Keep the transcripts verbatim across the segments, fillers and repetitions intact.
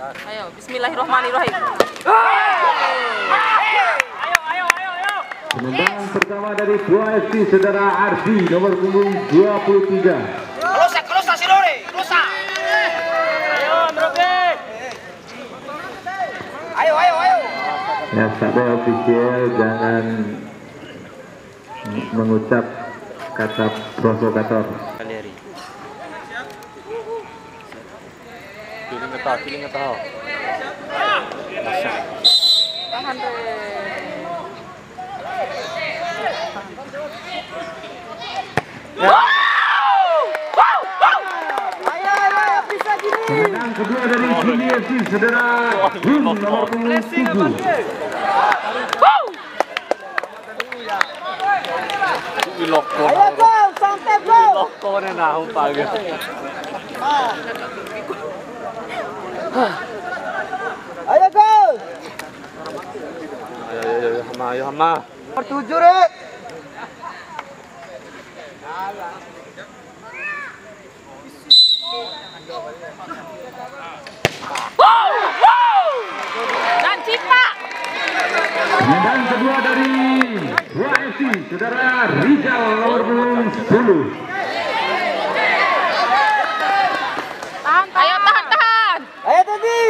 Ayo, bismillahirrahmanirrahim. Ayo, ayo, ayo, ayo. Tendangan pertama dari dua F C saudara Ardi nomor punggung dua puluh tiga. Kelusa, kelusa si Lore, kelusa. Ayo, Androge. Ayo, ayo, ayo. Ya, sahabat ofisial jangan mengucap kata provokator. Kaleri. Kiling ngetah, kiling ngetah. Tahan deh. Tendangan kedua dari Gili F C saudara Gun nomor punggung tujuh. Iloko. Ayo go, santai go. Iloko na nahong pagod. Ayo go. Ayo, ayo, ayo, hama, ayo, hama. Nomor tujuh, Rek. Dan Cipta. Tendangan kedua dari dua F C saudara Rizal nomor punggung sepuluh. Tahan, ayo tahan, tahan. Ayo tadi.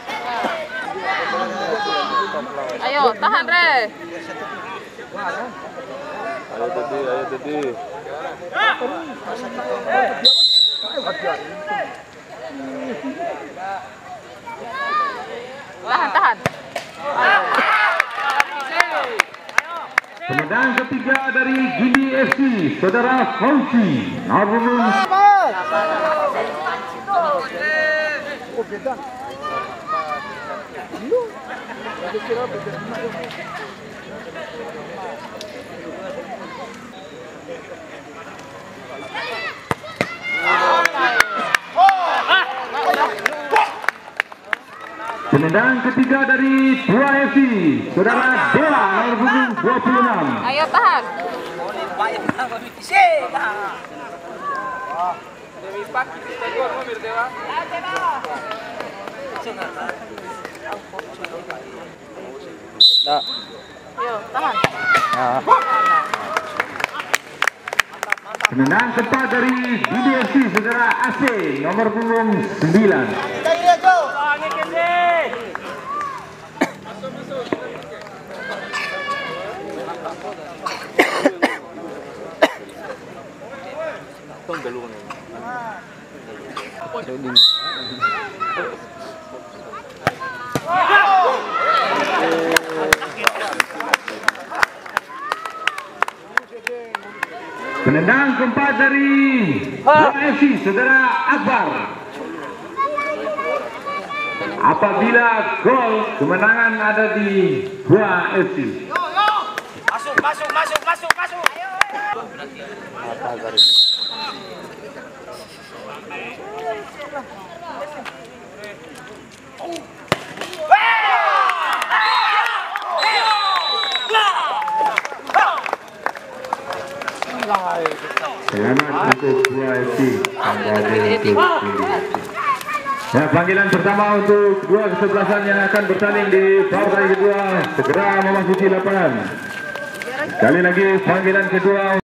Ayo, tahan, Re. Ayo, Dedi, ayo, Dedi. Tahan, tahan. Tendangan ketiga dari Gili F C saudara Fauzi nomor punggung tendangan ketiga dari dua F C saudara Dewa nomor punggung dua puluh enam. Ayo tahan. Nah. Ayo, tahan. Nah. Tendangan keempat dari Gili F C saudara A C nomor punggung sembilan. Ayo go. Tong dulu nih. Tendangan keempat dari dua F C saudara Akbar. Apabila gol kemenangan ada di dua F C. Masuk, masuk, masuk, masuk, masuk. Ayo. Apa garis? Selamat untuk dua F C. Ya, panggilan pertama untuk dua kesebelasan yang akan bertanding di partai kedua segera memasuki lapangan. Sekali lagi panggilan kedua.